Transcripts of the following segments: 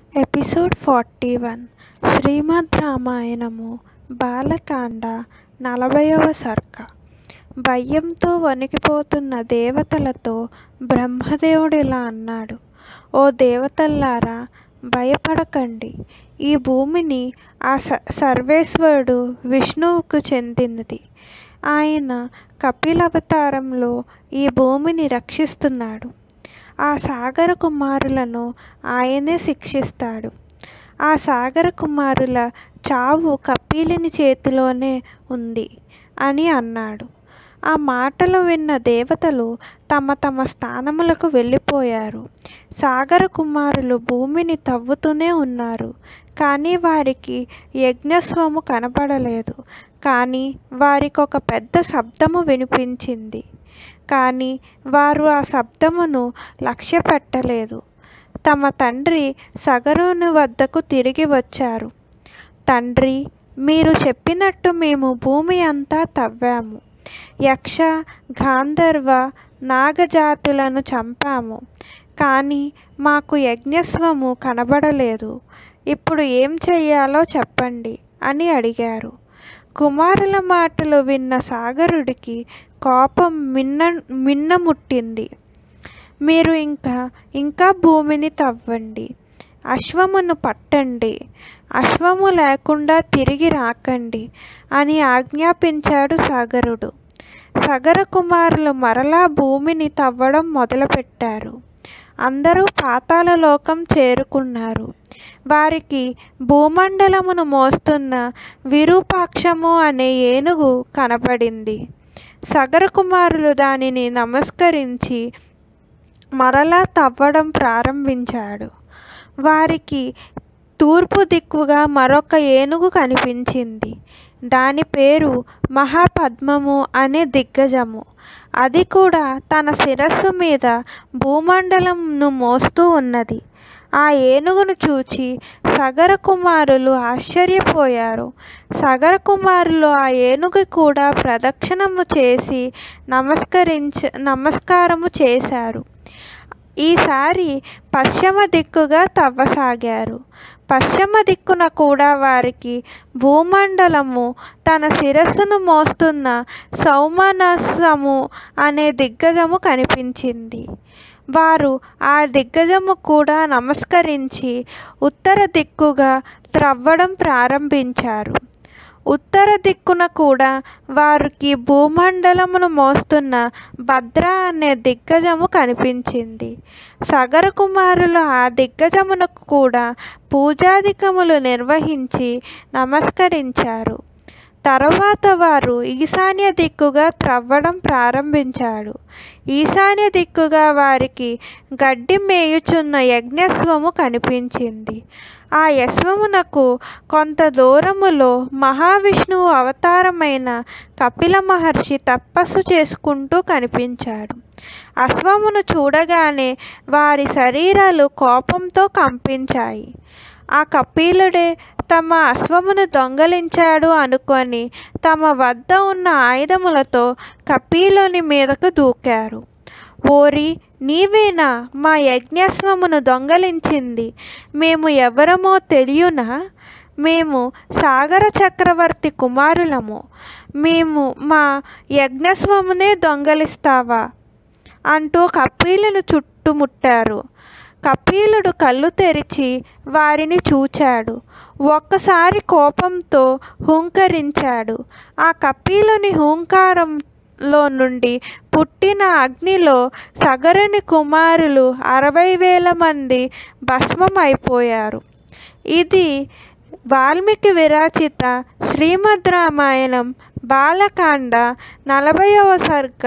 Episode 41 శ్రీమద్ రామాయణము బాలకాండ 40వ సర్గ. భయంతో వణికిపోతున్న దేవతలతో బ్రహ్మదేవుడిలా అన్నాడు. ఓ దేవతల్లారా, భయపడకండి. ఈ భూమిని ఆ సర్వేశ్వరుడు విష్ణువుకు చెందినది. ఆయన కపిలవతారంలో ఈ భూమిని రక్షిస్తున్నాడు. ఆ సాగర కుమారులను ఆయనే శిక్షిస్తాడు. ఆ సాగర కుమారుల చావు కపిలుని చేతిలోనే ఉంది అని అన్నాడు. ఆ మాటలు విన్న దేవతలు తమ తమ స్థానములకు వెళ్ళిపోయారు. సాగర కుమారులు భూమిని తవ్వుతూనే ఉన్నారు, కానీ వారికి యజ్ఞస్వము కనపడలేదు. కానీ వారికి ఒక పెద్ద శబ్దము వినిపించింది. కానీ వారు ఆ శబ్దమును లక్ష్య పెట్టలేదు. తమ తండ్రి సగరుని వద్దకు తిరిగి వచ్చారు. తండ్రి, మీరు చెప్పినట్టు మేము భూమి అంతా తవ్వాము. యక్ష, గాంధర్వ, నాగజాతులను చంపాము, కానీ మాకు యజ్ఞస్వము కనబడలేదు. ఇప్పుడు ఏం చెయ్యాలో చెప్పండి అని అడిగారు. కుమారుల మాటలు విన్న సాగరుడికి కోపం మిన్నముట్టింది. మీరు ఇంకా భూమిని తవ్వండి, అశ్వమును పట్టండి, అశ్వము లేకుండా తిరిగి రాకండి అని ఆజ్ఞాపించాడు సాగరుడు. సగర కుమారులు మరలా భూమిని తవ్వడం మొదలుపెట్టారు. అందరూ పాతాళలోకం చేరుకున్నారు. వారికి భూమండలమును మోస్తున్న విరూపాక్షము అనే ఏనుగు కనపడింది. సగర కుమారులు దానిని నమస్కరించి మరలా తవ్వడం ప్రారంభించాడు. వారికి తూర్పు దిక్కుగా మరొక ఏనుగు కనిపించింది. దాని పేరు మహాపద్మము అనే దిగ్గజము. అది కూడా తన శిరస్సు మీద భూమండలంను మోస్తూ ఉన్నది. ఆ ఏనుగును చూచి సగర కుమారులు ఆశ్చర్యపోయారు. సగర కుమారులు ఆ ఏనుగు కూడా ప్రదక్షిణము చేసి నమస్కారము చేశారు. ఈసారి పశ్చిమ దిక్కుగా తవ్వసాగారు. పశ్చిమ దిక్కున కూడా వారికి భూమండలము తన శిరస్సును మోస్తున్న సౌమనస్సము అనే దిగ్గజము కనిపించింది. వారు ఆ దిగ్గజము కూడా నమస్కరించి ఉత్తర దిక్కుగా త్రవ్వడం ప్రారంభించారు. ఉత్తర దిక్కున కూడా వారికి భూమండలమును మోస్తున్న భద్ర అనే దిగ్గజము కనిపించింది. సగర కుమారులు ఆ దిగ్గజమునకు కూడా పూజాధికములు నిర్వహించి నమస్కరించారు. తరువాత వారు ఈశాన్య దిక్కుగా త్రవ్వడం ప్రారంభించాడు. ఈశాన్య దిక్కుగా వారికి గడ్డి మేయుచున్న యజ్ఞస్వము కనిపించింది. ఆ యశ్వమునకు కొంత దూరములో మహావిష్ణువు అవతారమైన కపిల మహర్షి తపస్సు చేసుకుంటూ కనిపించాడు. అశ్వమును చూడగానే వారి శరీరాలు కోపంతో కంపించాయి. ఆ కపిలుడే తమ అశ్వమును దొంగలించాడు అనుకొని తమ వద్ద ఉన్న ఆయుధములతో కపిలుని మీదకు దూకారు. ఓరి, నీవేనా మా యజ్ఞస్వమును దొంగలించింది? మేము ఎవరమో తెలియనా? మేము సాగర చక్రవర్తి కుమారులము. మేము మా యజ్ఞస్వమునే దొంగలిస్తావా అంటూ కపిలును చుట్టుముట్టారు. కపిలుడు కళ్ళు తెరిచి వారిని చూచాడు. ఒక్కసారి కోపంతో హుంకరించాడు. ఆ కపిలుని హుంకారంలో నుండి పుట్టిన అగ్నిలో సగరుని కుమారులు 60,000 మంది భస్మమైపోయారు. ఇది వాల్మీకి విరచిత శ్రీమద్ రామాయణం బాలకాండ 40వ సర్గ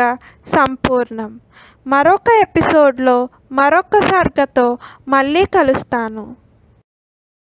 సంపూర్ణం. మరొక ఎపిసోడ్లో మరొక సర్గతో మళ్ళీ కలుస్తాను.